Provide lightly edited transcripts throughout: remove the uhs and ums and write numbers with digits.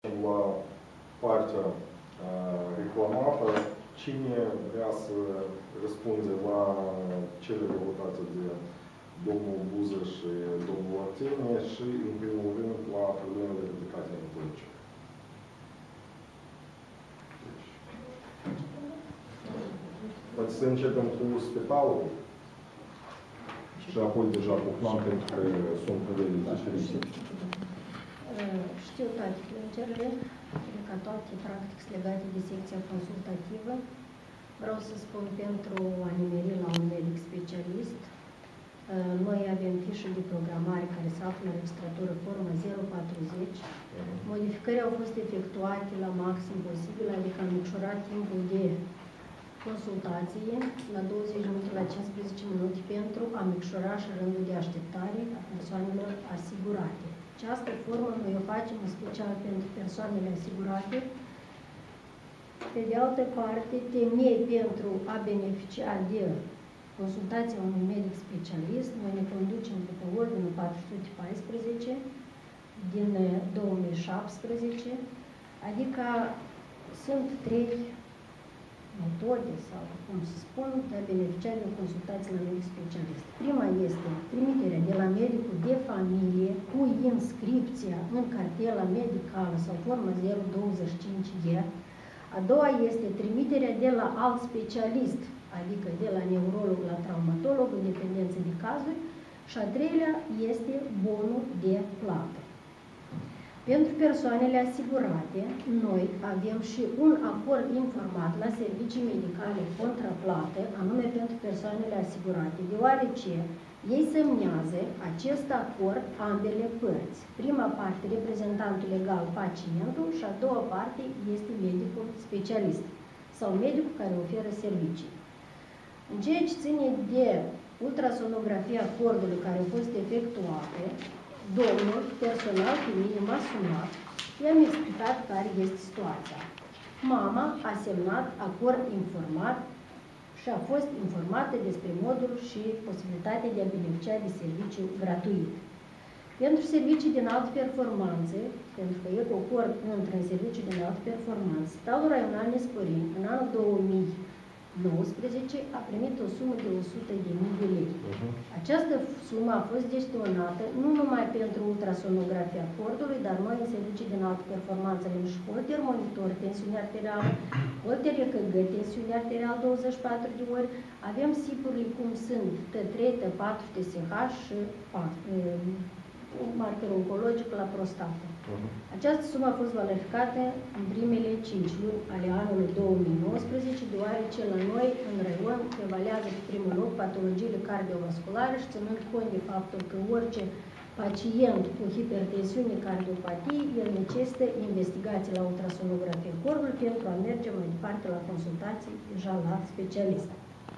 La partea reclamată, cine vrea să răspunde la cele votate de domnul Buză și domnul Artenie și, în primul rând, la problemele ridicate în politică. Poate să începem cu spitalul și apoi deja cu plan, pentru că sunt păreri diferite. Știu toate plângerile, ca toate practic legate de secția consultativă. Vreau să spun pentru a nimeri la un medic specialist. Noi avem fișă de programare care se află în registratură formă 040. Modificări au fost efectuate la maxim posibil, adică am micșorat timpul de consultație la 20 minute la 15 minute pentru a micșora și rândul de așteptare a persoanelor asigurate. Această formă noi o facem în special pentru persoanele asigurate. Pe de altă parte, temei pentru a beneficia de consultația unui medic specialist, noi ne conducem după ordinul 414 din 2017, adică sunt 3 metode sau cum se spun de a beneficia de o consultație la medic specialist. Prima este trimiterea de la medicul de familie cu inscripția în cartela medicală sau formă 025E. A doua este trimiterea de la alt specialist, adică de la neurolog la traumatolog, în dependență de cazuri. Și a treilea este bonul de plată. Pentru persoanele asigurate, noi avem și un acord informat la servicii medicale contra plată, anume pentru persoanele asigurate, deoarece ei semnează acest acord ambele părți. Prima parte, reprezentantul legal, pacientul, și a doua parte este medicul specialist sau medicul care oferă servicii. În ceea ce ține de ultrasonografia acordului care a fost efectuată, domnul personal pe mine m-a sunat, i-am explicat care este situația. Mama a semnat acord informat și a fost informată despre modul și posibilitatea de a beneficia de serviciu gratuit. Pentru servicii din altă performanță, pentru că e acord între servicii din altă performanță, Spitalul Raional Nesporeni, în anul 2019, a primit o sumă de 100.000 de lei. Această sumă a fost gestionată nu numai pentru ultrasonografia acordului, dar noi în servicii din altă performanță avem și holter monitor, tensiune arterială, holter EKG, tensiune arterială 24 de ori, avem sipurile cum sunt T3, T4, TSH și marker oncologic la prostată. Această sumă a fost valorificată în primele 5 luni ale anului 2019, deoarece la noi, în raion, prevalează pe primul loc patologiile cardiovasculare și ținând cont de faptul că orice pacient cu hipertensiune, cardiopatie, el necesită investigații la ultrasonografie corpului pentru a merge mai departe la consultații deja la specialist.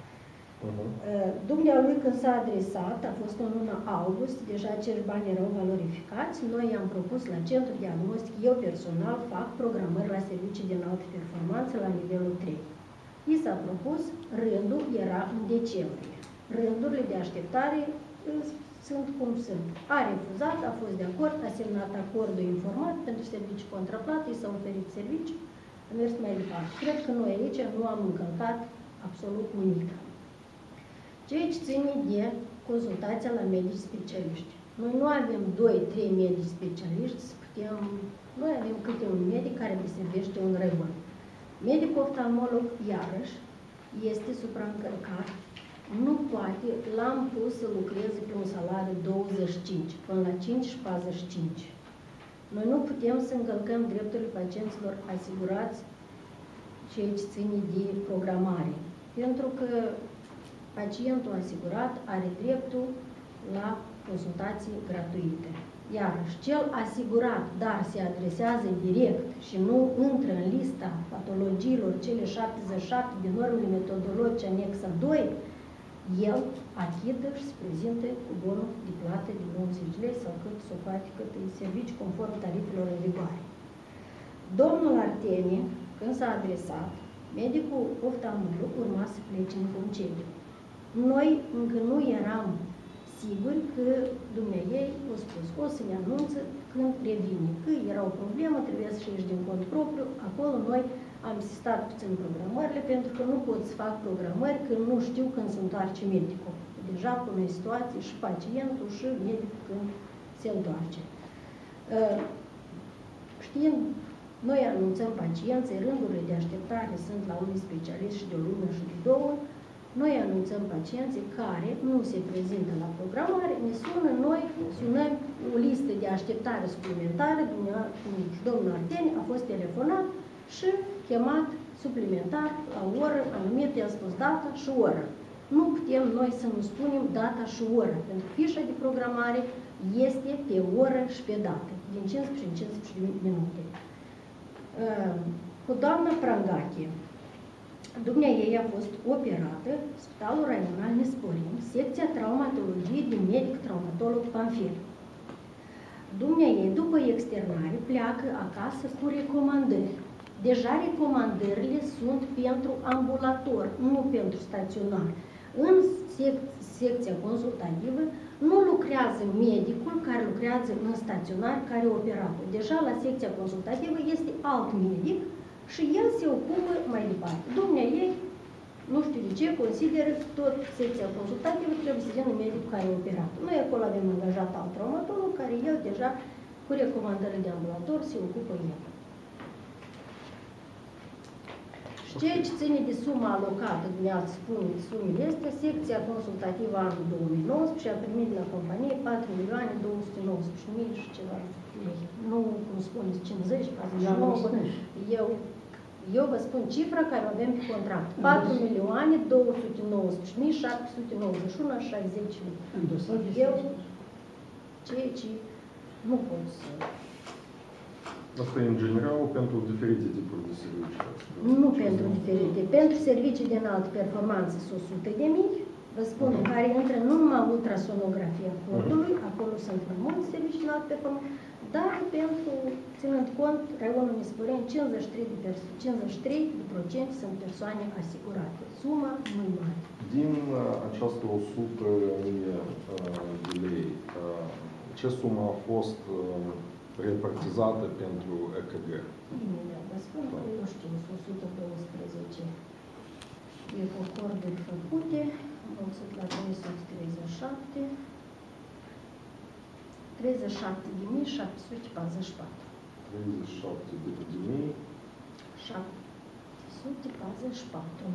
Dumnealui, când s-a adresat, a fost în luna august, deja acești bani erau valorificați, noi i-am propus la centru diagnostic, eu personal fac programări la servicii de înaltă performanță la nivelul 3. I s-a propus, rândul era în decembrie. Rândurile de așteptare sunt cum sunt. A refuzat, a fost de acord, a semnat acordul informat pentru servicii contraplată, i s-a oferit servicii, a mers mai departe. Cred că noi aici nu am încălcat absolut nimic. Ceea ce ține de consultația la medici specialiști. Noi nu avem 2-3 medici specialiști, noi avem câte un medic care deservește un raion. Medicul oftalmolog, iarăși, este supraîncărcat, nu poate, l-am pus să lucreze pe un salariu 25, până la 5,45. Noi nu putem să încălcăm drepturile pacienților asigurați ceea ce ține de programare, pentru că pacientul asigurat are dreptul la consultații gratuite. Iarăși, cel asigurat, dar se adresează direct și nu intră în lista patologiilor cele 77 de normele metodologice anexa 2, el achită și se prezintă cu bonul de plată de 90 lei sau cât s-o poate, cât e serviciu conform tarifelor în vigoare. Domnul Artenie, când s-a adresat, medicul oftalmolog urma să plece în concediu. Noi încă nu eram siguri că dumneavoastră a spus o să ne anunță când revine. Că era o problemă, trebuie să ieși din cont propriu, acolo noi am insistat puțin programările, pentru că nu pot să fac programări când nu știu când se întoarce medicul. Deja pune situații și pacientul și medicul când se întoarce. Știind, noi anunțăm pacienții, rândurile de așteptare sunt la unii specialiști și de o lună și de două. Noi anunțăm pacienții care nu se prezintă la programare, ne sună, noi sunăm o listă de așteptare suplimentară, domnul Arteni a fost telefonat și chemat suplimentar la o oră anumită, i-a spus data și oră. Nu putem noi să nu spunem data și oră, pentru că fișa de programare este pe oră și pe dată, din 15 în 15 minute. Cu doamna Prangache, dumnea ei a fost operată, Spitalul Raional Nesporin, secția traumatologie din medic-traumatolog Panfil. Dumnea ei, după externare, pleacă acasă cu recomandări. Deja recomandările sunt pentru ambulator, nu pentru staționar. În secția consultativă nu lucrează medicul care lucrează în staționar, care operează. Deja la secția consultativă este alt medic și el se ocupă mai departe. Dumnea ei, nu știu de ce, consideră că tot secția consultativă trebuie să vină medicul care operează. Noi acolo avem angajat alt traumatolog care el deja cu recomandările de ambulator se ocupă el. Ceea ce ține de suma alocată, dumneavoastră spune, sumele este, secția consultativă anul 2019 și a primit la companie 4.219.000 și ceva lei. Nu, cum spuneți, 50, 49. Eu vă spun cifra care o avem pe contract. 4.219.791,60 lei. Eu, ceea ce nu pot să... Asta e în general pentru diferite tipuri de servicii? Nu pentru diferite. Pentru servicii de înaltă performanță sunt 100.000, vă spun, care intră nu numai ultrasonografia cordului, acolo sunt mai mulți servicii de înaltă performanță, dar pentru, ținând cont, raionul Nesporeni, 53% sunt persoane asigurate. Suma nu e mare. Din această 100.000 de lei, ce sumă a fost repartizată pentru EKG? Imediat, vă spun că eu știu, sunt 112 ecocorduri făcute, am sunt la 337, 37.744. 744.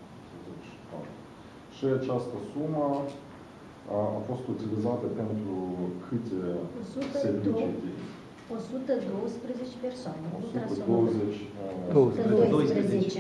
Și această sumă a fost utilizată pentru câte servicii? 112 persoane. 112. 112.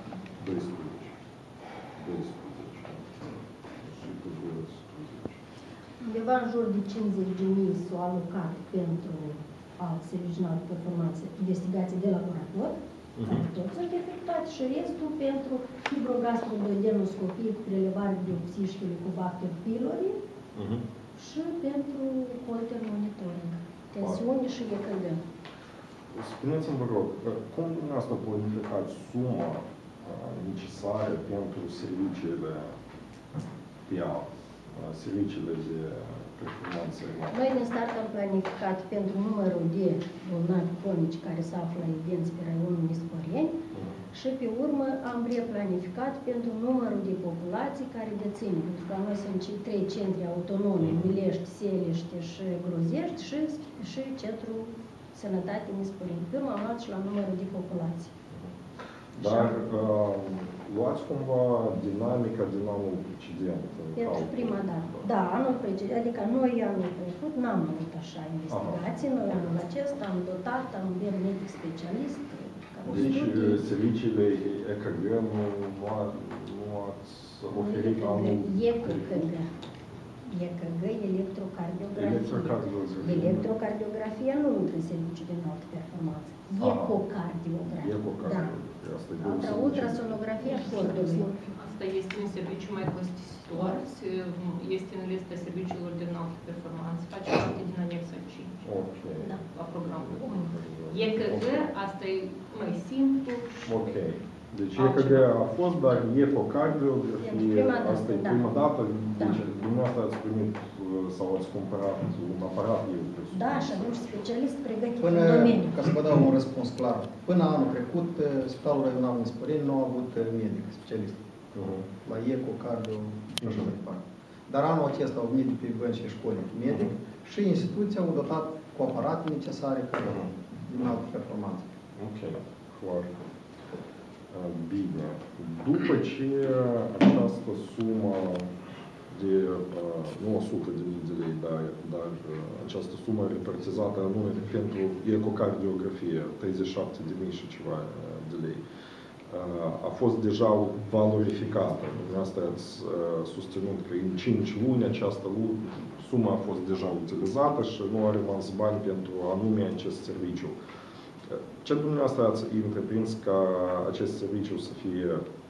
Undeva în jur de 50.000 s-au alocat pentru alt serviciu de performanță, investigații de laborator, care toți sunt efectuate, și restul pentru fibrogastroduodenoscopie cu prelevare de biopsiștile cu Bacter pylori și pentru Holter monitoring, tensiune și EKG. Spuneți-mi, vă rog, cum dumneavoastră planificați suma necesară pentru serviciile PIA, serviciile de performanță? Noi din start am planificat pentru numărul de bolnavi cronici care se află evidenți pe raionul Nesporeni și pe urmă am replanificat pentru numărul de populații care dețin, pentru că noi sunt cei 3 centri autonome, Milești, Selește și Grozești și Centrul Sănătate Nesporeni. Pe urmă am luat și la numărul de populații. Dar luați cumva dinamica din anul precedent? Pentru prima dată. Da, anul precedent, adică noi anul trecut n-am avut așa investigații, noi anul acesta am dotat, am avut medic specialist. Deci serviciile EKG nu ați oferit anul trecut? EKG, electrocardiografie. Electrocardiografia nu intră în serviciu de înaltă performanță. Ecocardiografie. Da. Ultrasonografia cordului. Asta este un serviciu mai costisitor, este în lista serviciilor de înaltă performanță, face parte din anexa 5 la programul. EKG, asta e mai simplu. Ok. Deci altceva. EKG a fost, dar ecocardiografie, asta e prima dată, deci dumneavoastră ați primit sau ați cumpărat un aparat, eu presupun. Da, și avem și specialist pregătit Până, în domeniu. ca să vă dau un răspuns clar, până anul trecut, Spitalul Regional Nisporeni nu a avut medic specialist la eco, cardio și așa mai departe. Dar anul acesta au venit pe bănci și școli medic și instituția au dotat cu aparate necesare care din altă performanță. Ok, foarte bine. După ce această sumă de, nu 100 de mii de lei, dar această sumă repartizată anume pentru ecocardiografie, 37 de mii și ceva de lei, a fost deja valorificată. Dumneavoastră ați susținut că în 5 luni această sumă a fost deja utilizată și nu a rămas bani pentru anume acest serviciu. Ce dumneavoastră ați întreprins ca acest serviciu să fie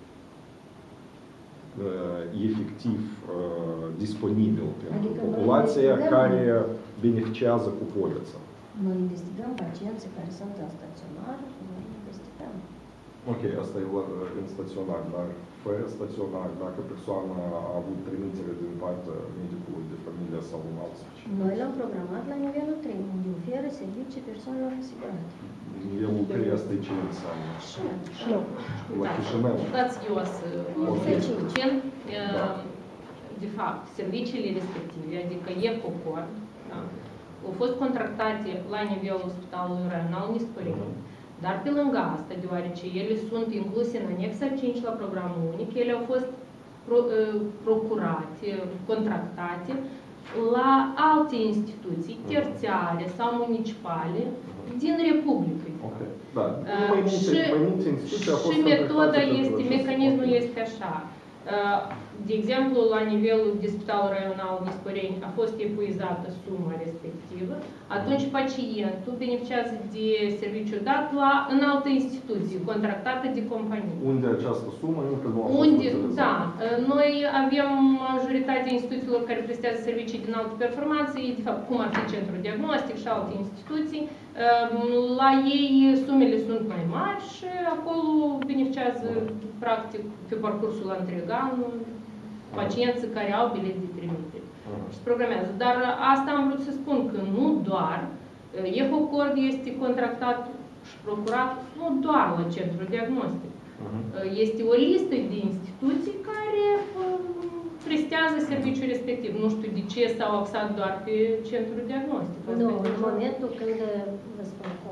efectiv disponibil pentru populația care beneficiază cu poliță? Noi investigăm pacienții care sunt în staționar, noi investigăm. Ok, asta e în staționar, dar fără staționar, dacă persoana a avut trimitere din partea medicului de familie sau un alt specialist. Noi l-am programat la nivelul 3, unde oferă servicii persoanelor asigurate. Nivelul 3 asta e ce înseamnă? Și La Chișinău. Dați eu să spun. Da. De fapt, serviciile respective, adică EcoCord, da, au fost contractate la nivelul Spitalului Regional Nisporeni. Dar pe lângă asta, deoarece ele sunt incluse în anexa 5 la programul unic, ele au fost procurate, contractate la alte instituții terțiare sau municipale din Republică. Okay. Da. Mai multe instituții au fost și metoda este, pentru mecanismul este așa. De exemplu, la nivelul de Spitalul Regional Nisporeni a fost epuizată suma respectivă, atunci pacientul beneficiază de serviciu dat în altă instituție, contractată de companie. Unde această sumă încă nu a fost utilizată. Da. Noi avem majoritatea instituțiilor care prestează servicii din altă performanță, de fapt, cum ar fi centrul diagnostic și alte instituții. La ei sumele sunt mai mari și acolo beneficiază, practic, pe parcursul la întreg anul, pacienții care au bilet de trimitere și se programează. Dar asta am vrut să spun că nu doar EcoCord este contractat și procurat nu doar la centrul diagnostic. Este o listă de instituții care prestează serviciul respectiv. Nu știu de ce s-au axat doar pe centrul diagnostic. Nu, în momentul când, vă spun cum,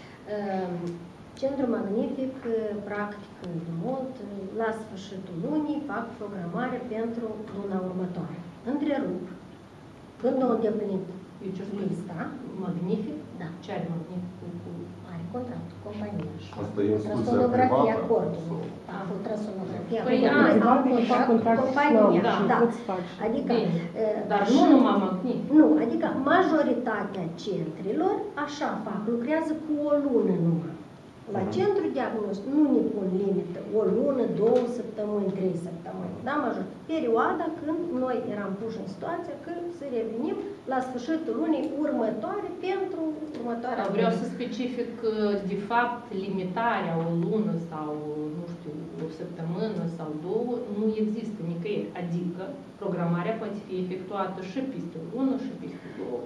Centrul Magnific practic mult, la sfârșitul lunii fac programare pentru luna următoare. Întrerup. Când au îndeplinit lista, Magnific? Da. Ce are Magnific? Are contract cu compania. Asta e instituția Ultrasonografia privată? acordului. Ultrasonografia. Păi, au contract cu compania. Da. Adică, dar nu numai Magnific. Nu, adică majoritatea centrilor așa fac, lucrează cu o lună numai. La centru diagnostic nu ne pun limită, o lună, 2 săptămâni, 3 săptămâni. Da, major. Perioada când noi eram puși în situația că să revenim la sfârșitul lunii următoare pentru următoarea. Vreau să specific că, de fapt, limitarea o lună sau, nu știu, o săptămână sau 2 nu există nicăieri. Adică programarea poate fi efectuată și peste o lună și peste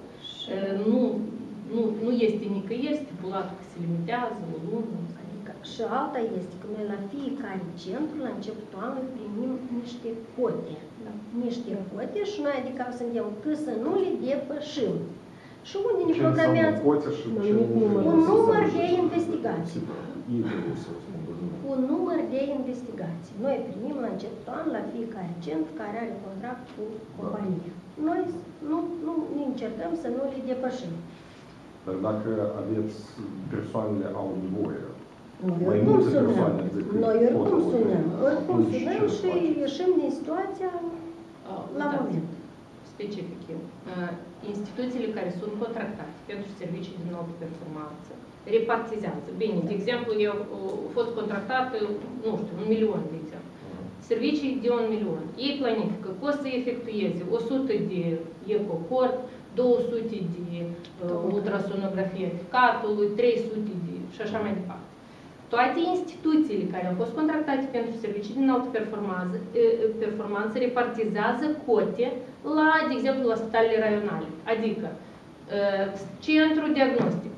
2. Nu este nicăieri stipulat că se limitează o lună. Adică, și alta este că noi la fiecare centru, la începutul anului, primim niște cote. Da? Niște cote și noi, adică, suntem că să nu le depășim. Și unde ne programează un număr de investigații. Un număr de investigații. Noi primim la începutul anului, la fiecare centru care are contract cu compania. Noi nu ne încercăm să nu le depășim. Dar dacă aveți persoanele au nevoie, noi oricum sunăm și ieșim din situația la moment. Specific eu. Instituțiile care sunt contractate pentru servicii din altă performanță repartizează. Bine, de exemplu, eu am fost contractată, nu știu, 1 milion, de exemplu. Servicii de 1 milion. Ei planifică că o să efectueze 100 de EcoCord, 200 de ultrasonografie catului, 300 de și așa mai departe. toate instituțiile care au fost contractate pentru servicii din altă performanță repartizează cote la, de exemplu, la spitalele raionale. Adică, centru diagnostic.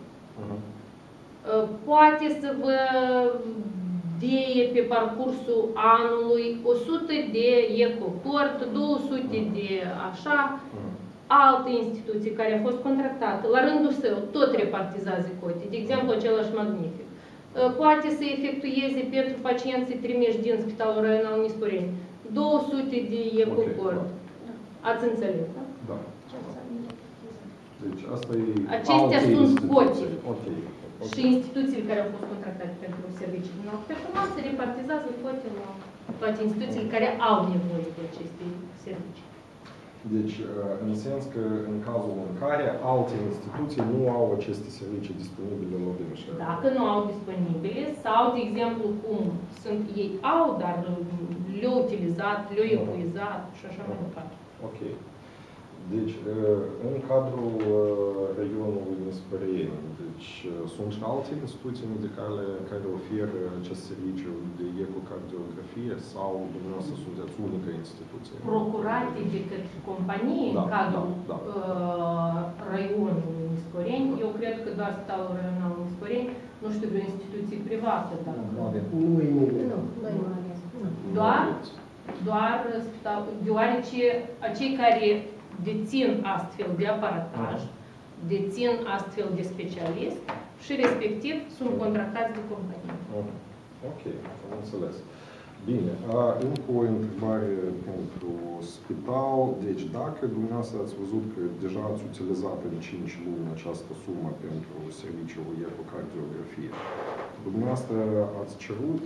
Poate să vă dea pe parcursul anului 100 de ecocort, 200 de așa, alte instituții care a fost contractată, la rândul său, tot repartizează cote. De exemplu, același Magnific. Poate să efectueze pentru pacienții trimiși din Spitalul Raional Nisporeni 200 de ecocort. Ați înțeles, da? Da. Deci asta e acestea sunt cote. Okay. Și instituțiile care au fost contractate pentru servicii din altă performanță repartizează cote la toate instituțiile care au nevoie de aceste servicii. Deci, în sens că în cazul în care alte instituții nu au aceste servicii disponibile la Bimișoara. Dacă nu au disponibile sau, de exemplu, cum sunt ei au, dar le-au utilizat, le-au epuizat și așa mai departe. Ok. Deci, în cadrul raionului Nisporeni, deci sunt și alte instituții medicale care oferă acest serviciu de ecocardiografie sau dumneavoastră sunteți unica instituție? Procurate de către companie în cadrul raionului Nisporeni. Eu cred că doar Spitalul Raional Nisporeni, nu știu, vreo instituție privată. Nu avem. Noi nu avem. Doar spitalul, deoarece acei care dețin astfel de aparataj, dețin astfel de specialist și respectiv sunt contractați de companie. Ok, am înțeles. Bine, încă o întrebare pentru spital. Deci dacă dumneavoastră ați văzut că deja ați utilizat în 5 luni această sumă pentru serviciul ecocardiografie, dumneavoastră ați cerut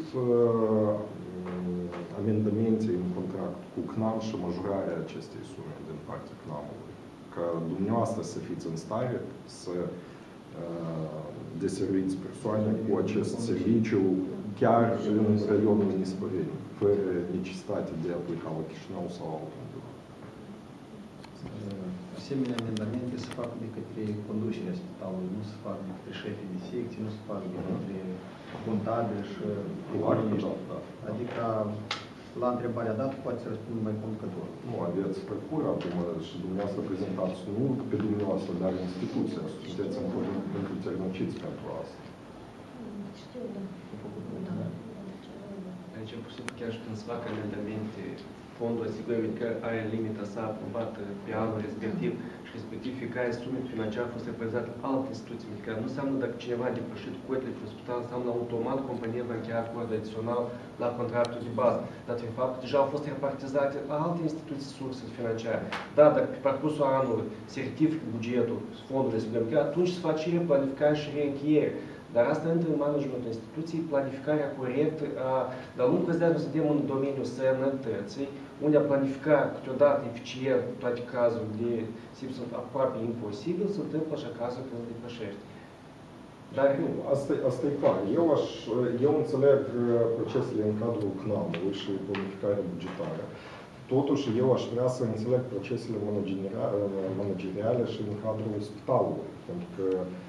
amendamente în contract cu CNAM și majorarea acestei sume din partea CNAM-ului, ca dumneavoastră să fiți în stare să deserviți persoane cu acest serviciu chiar în raionul Nisporeni, fără necesitate de a pleca la Chișinău sau altundeva. Asemenea amendamente se fac de către conducerea spitalului, nu se fac de către șefii de secții, nu se fac de către contabili și economiști. Adică, la întrebarea dată, poate să răspund mai conducător. Nu aveți procură acum și dumneavoastră prezentați nu pe dumneavoastră, dar instituția. Sunteți înternăciți pentru asta. Știu, da. Aici, pur și simplu, chiar și când se fac amendamente, fondul asigurării că are limita sa aprobată pe anul respectiv și respectiv fiecare sume financiară a fost reprezentată alte instituții medicale. Nu înseamnă dacă cineva a depășit cotele pe spital, înseamnă automat compania va încheia acord adițional la contractul de bază. Dar fiind fapt că deja au fost repartizate alte instituții surse financiare. Da, dacă pe parcursul anului se rectifică bugetul, fondul respectiv, atunci se face replanificare și reîncheiere. Dar asta intră în managementul instituției, planificarea corectă. De-a lungul zilei noi suntem în domeniul sănătății, unde a planifica câteodată eficient toate cazurile de sunt aproape imposibil, se întâmplă așa cazul când depășește. Dar nu, asta e clar. Eu înțeleg procesele în cadrul CNAM-ului și planificarea bugetară. Totuși, eu aș vrea să înțeleg procesele manageriale și în cadrul spitalului. Pentru că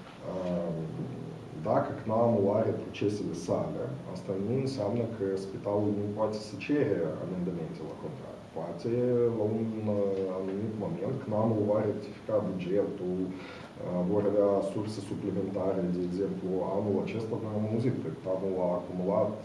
dacă CNAM-ul are procesele sale, asta nu înseamnă că spitalul nu poate să cere amendamente la contract. Poate, la un anumit moment, CNAM-ul va rectifica bugetul, vor avea surse suplimentare, de exemplu, anul acesta, noi am auzit că CNAM-ul a acumulat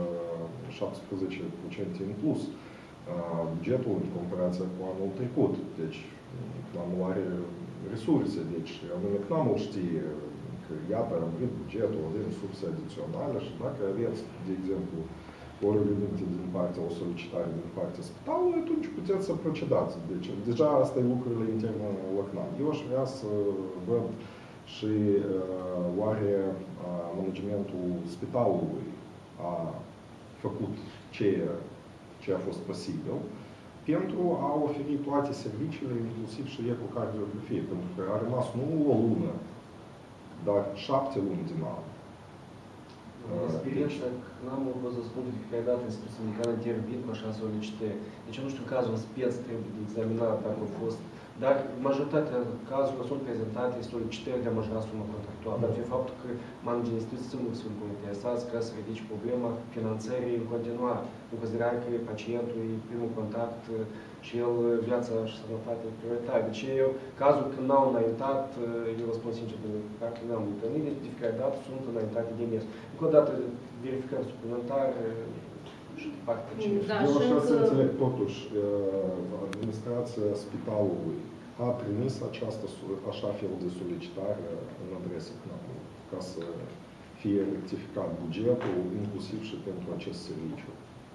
17% în plus bugetul în comparație cu anul trecut. Deci, CNAM-ul are resurse, deci anume CNAM-ul știe că iată, am venit bugetul, avem surse adiționale și dacă aveți, de exemplu, o rugăminte din partea, o solicitare din partea spitalului, atunci puteți să procedați. Deci, deja asta e lucrurile interne la CNAM. Eu aș vrea să văd și oare managementul spitalului a făcut ce a fost posibil pentru a oferi toate serviciile, inclusiv și ecocardiografie, pentru că a rămas nu o lună, dar 7 luni din an. Experiența, n-am vrut să spun de fiecare dată instituția medicală intervin cu așa solicitări. Deci eu nu știu, în cazul în speț trebuie de examinat dacă a fost Dar majoritatea cazurilor sunt prezentate solicitări de a majora sumă contractuală. Dar de faptul că managii instituții nu sunt interesați ca să ridici problema finanțării în continuare, în considerare că pacientul e primul contact și el viața și sănătatea prioritară. Deci eu, cazul când n-au înaintat, eu vă spun sincer, dacă n-am întâlnit, de fiecare dată sunt înaintate de mers. Încă o dată verificări suplimentare și de partea Da, Eu și așa să încă- înțeleg totuși, administrația spitalului a trimis așa fel de solicitare în adresa CNAP-ului ca să fie rectificat bugetul, inclusiv și pentru acest serviciu.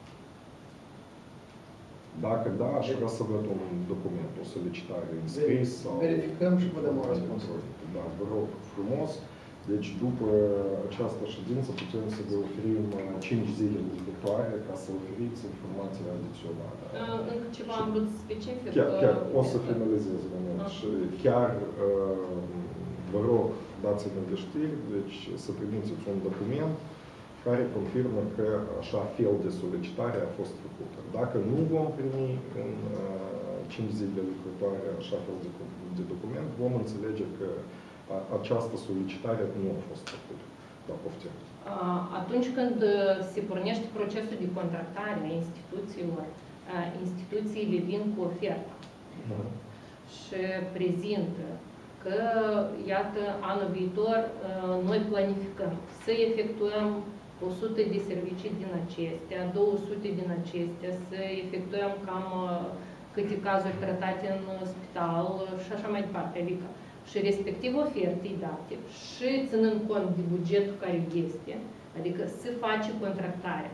Dacă da, aș vrea să văd un document, o solicitare în scris sau... Verificăm și vă dăm un răspuns. Da, vă rog frumos. Deci după această ședință putem să vă oferim 5 zile lucrătoare ca să oferiți informații adiționale. Încă ceva am vrut să specific. Chiar o să finalizez moment. Și chiar vă rog, dați-ne de știri, deci să primiți un document care confirmă că așa fel de solicitare a fost făcută. Dacă nu vom primi în 5 zile lucrătoare așa fel de document, vom înțelege că această solicitare nu a fost făcută. Da, poftim. Atunci când se pornește procesul de contractare a instituțiilor, instituțiile vin cu ofertă și prezintă că, iată, anul viitor noi planificăm să efectuăm 100 de servicii din acestea, 200 din acestea, să efectuăm cam câte cazuri tratate în spital și așa mai departe. Adică și respectiv ofertei date și ținând cont de bugetul care este, adică se face contractarea.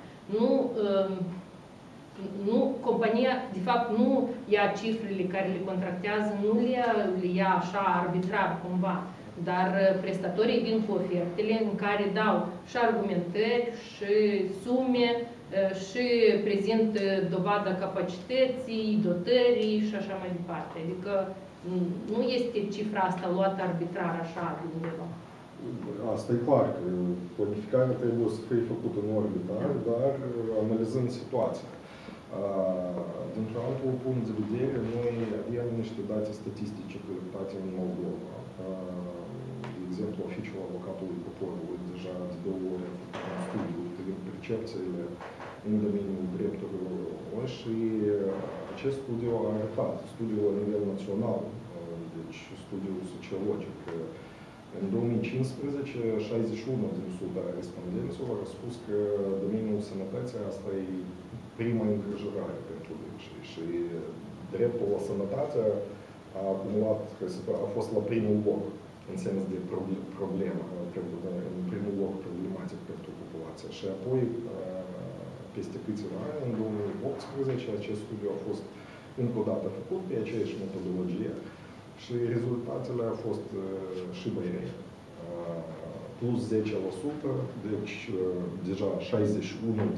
Nu, compania, de fapt, nu ia cifrele care le contractează, nu le ia așa arbitrar cumva, dar prestatorii vin cu ofertele în care dau și argumentări, și sume, și prezint dovada capacității, dotării și așa mai departe. Adică nu este cifra asta luată arbitrar așa de undeva. Asta e clar, că planificarea trebuie să fie făcută în orbitar, dar analizând situația. Dintr-un altul punct de vedere, noi avem niște date statistice colectate în Moldova. De exemplu, Oficiul Avocatului Poporului deja de 2 ori a făcut un studiu privind percepțiile în domeniul drepturilor omului și acest studiu a arătat, studiul la nivel național, deci studiul sociologic. În 2015, 61% din respondenților au spus că domeniul sănătății asta e prima îngrijorare pentru ei și dreptul la sănătate a acumulat, a fost la primul loc în sens de problemă, în primul loc problematic pentru populație. Și apoi, peste câțiva ani, în 2018, acest studiu a fost încă o dată făcut pe aceeași metodologie și rezultatele au fost și băiere. Plus 10%, deci deja 61%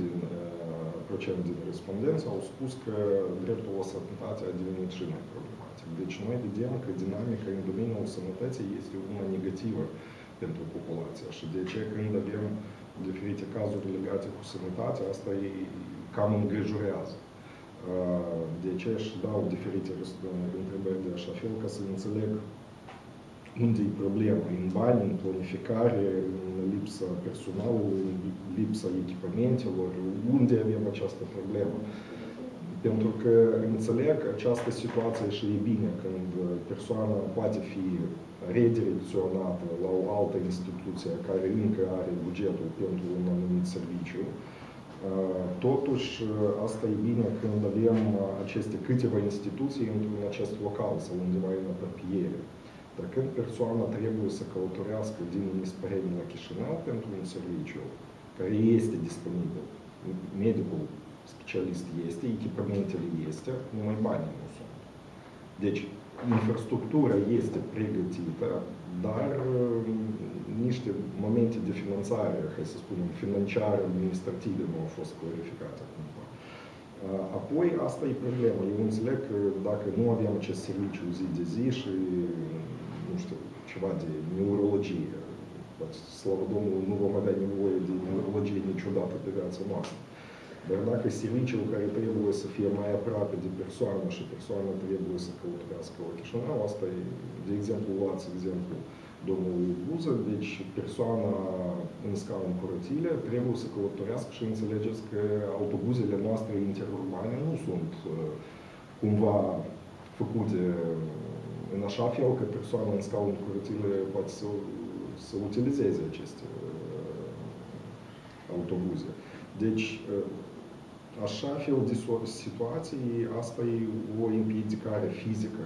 din respondenți au spus că dreptul la sănătate a devenit și mai problematic. Deci noi vedem că dinamica în domeniul sănătății este una negativă pentru populație și de ce când avem diferite cazuri legate cu sănătatea, asta îi cam îngrijorează. De ce își dau diferite întrebări de așa fel ca să înțeleg unde e problema, în bani, în planificare, în lipsa personalului, în lipsa echipamentelor, unde avem această problemă. Pentru că înțeleg această situație și e bine când persoana poate fi redirecționată la o altă instituție care încă are bugetul pentru un anumit serviciu. Totuși, asta e bine când avem aceste câteva instituții într-un acest local sau undeva în apropiere. Dar când persoana trebuie să călătorească din Nisporeni la Chișinău pentru un serviciu care este disponibil, medicul specialist este, echipamentele este, numai banii nu sunt. Deci, infrastructura este pregătită, dar niște momente de finanțare, hai să spunem, financiare, administrative nu au fost clarificate cumva. Apoi, asta e problema. Eu înțeleg că dacă nu avem acest serviciu zi de zi și, nu știu, ceva de neurologie, slavă Domnului, nu vom avea nevoie de neurologie niciodată pe viața noastră. Dar dacă serviciul care trebuie să fie mai aproape de persoană și persoana trebuie să călătorească la Chișinău, asta e, de exemplu, luați exemplu domnului Buză, deci persoana în scaun cu rotile trebuie să călătorească și înțelegeți că autobuzele noastre interurbane nu sunt cumva făcute în așa fel că persoana în scaun cu rotile poate să utilizeze aceste autobuze. Deci, așa fel de situații, asta e o împiedicare fizică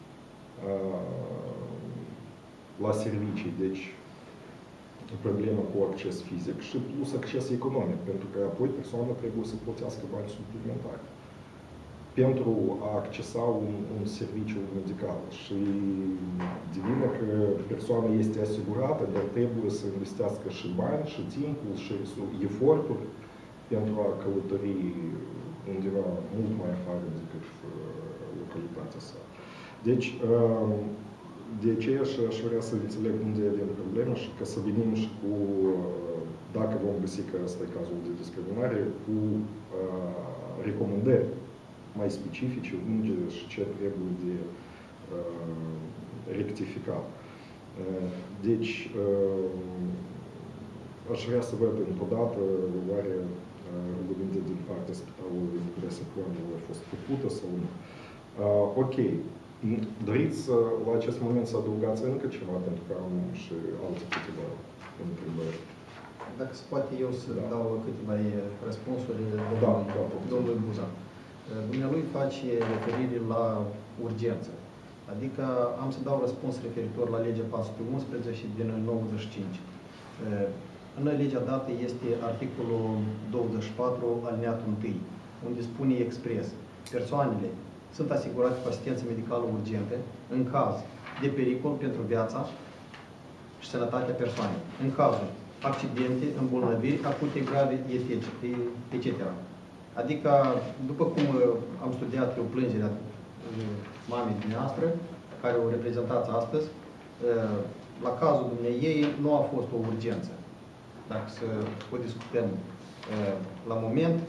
la servicii, deci o problemă cu acces fizic și plus acces economic, pentru că apoi persoana trebuie să plătească bani suplimentari pentru a accesa un serviciu medical și devine că persoana este asigurată, dar trebuie să investească și bani, și timpul, și eforturi pentru a călători undeva mult mai afară decât localitatea sa. Deci, de aceea aș vrea să înțeleg unde avem probleme și ca să venim și cu, dacă vom găsi că ăsta e cazul de discriminare, cu recomandări mai specifice, unde și ce trebuie de rectificat. Deci, aș vrea să văd încă o dată oare rugăminte din partea spitalului în care se a fost făcută sau nu. Ok. Doriți la acest moment să adăugați încă ceva, pentru că am și alte câteva întrebări. Dacă se poate eu să dau câteva răspunsuri domnului Buza. Dumnealui face referire la urgență. Adică am să dau răspuns referitor la legea 411 din 95. În legea dată este articolul 24 alineatul 1, unde spune expres: persoanele sunt asigurate cu asistență medicală urgentă în caz de pericol pentru viața și sănătatea persoanei, în cazul accidente, îmbolnăviri acute, grave, etc. Adică, după cum am studiat eu plângerea mamei dumneavoastră, care o reprezentați astăzi, la cazul dumneiei nu a fost o urgență. Dacă să o discutăm la moment,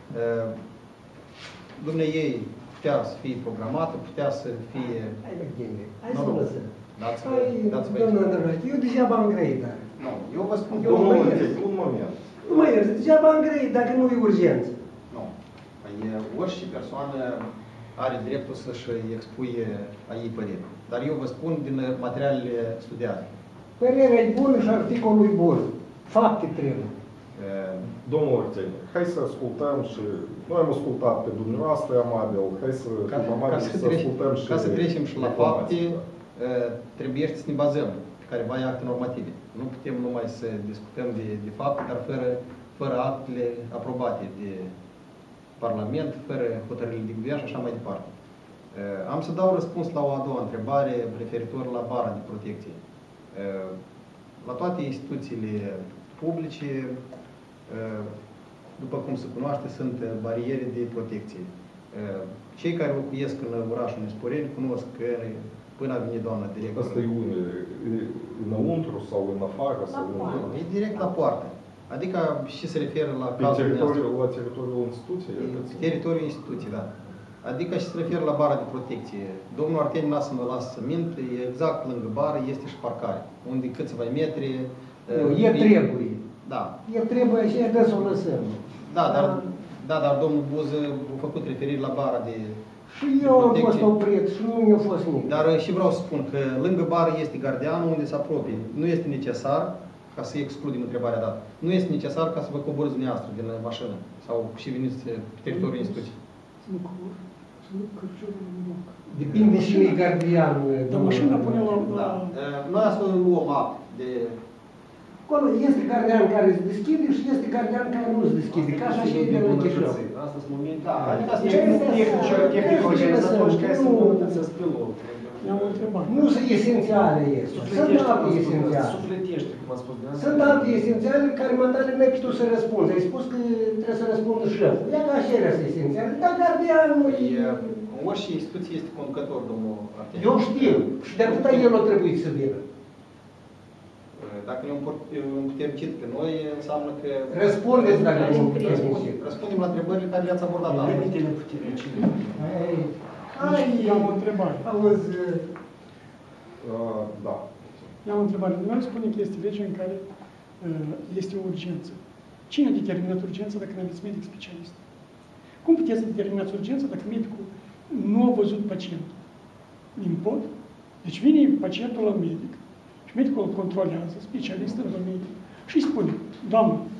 dumneiei putea să fie programată, putea să fie... Hai să lăsăm. Dați-vă aici. Eu degeaba am grăit. Nu, eu vă spun... Un moment. Nu mă ierți, degeaba am grăit dacă nu e urgență. Nu. Orice persoană are dreptul să-și expuie a ei părere. Dar eu vă spun din materialele studiate. Părerea e bună și articolul e bun. Fapte trebuie. Domnul Orteni, hai să ascultăm și... Noi am ascultat pe dumneavoastră, amabil, hai să fim amabili să ascultăm și... Ca să trecem și la fapte, trebuie să ne bazăm pe careva acte normative. Nu putem numai să discutăm de fapte, dar fără actele aprobate de Parlament, fără hotărârile de guvern și așa mai departe. Am să dau răspuns la o a doua întrebare referitor la bara de protecție. La toate instituțiile publice, după cum se cunoaște, sunt bariere de protecție. Cei care locuiesc în orașul Nesporeni cunosc că până a venit doamna director... Asta e unde? Înăuntru sau în afară? E direct la poartă. Adică și se referă la cazul la teritoriul instituției? Teritoriul instituției, da. Adică și se referă la bara de protecție. Domnul Arteni n-a să mă lasă să mint, exact lângă bară este și parcare, unde câțiva metri... E trebuie. Da. E trebuie și e de să o lăsăm. Dar domnul Buză a făcut referire la bara de și eu am fost oprit și nu mi-a fost nimic. Dar și vreau să spun că lângă bară este gardianul unde se apropie. Nu este necesar, ca să excludem întrebarea dată, nu este necesar ca să vă coborâți dumneavoastră din mașină sau și veniți pe teritoriul instituției. Depinde și lui gardian. Dar mașina pune la... Noi astfel luăm act de... Acolo este gardian care se deschide și este gardian care nu se deschide. Ca așa și e de la Chișinău. Asta sunt momente. Adică tehnico-organizatori care să îmbunătățesc pe loc. I-am întrebat. Nu sunt esențiale este. Sunt alte esențiale. Sufletește, cum a spus. Sunt alte esențiale care mandale n-ai putut să răspunzi. Ai spus că trebuie să răspundă șeful. Ia ca așa sunt esențiale. Dar gardianul e... Orice instituție este conducător, domnul Arteni. Eu știu. Și de atâta el a trebuit să vină. Dacă ne putem cit pe noi, înseamnă că Răspundeți dacă nu puteți. răspundem la întrebările care le-ați abordat astăzi. Eu am o întrebare. Auzi, Da. Eu am o întrebare. Dumneavoastră spune că este lege în care este o urgență. Cine a determinat urgența dacă nu aveți medic specialist? Cum puteți să determinați urgența dacă medicul nu a văzut pacientul? Din pod? Deci vine pacientul la medic și medicul îl controlează, specialistul la medic, și îi spune, doamnă,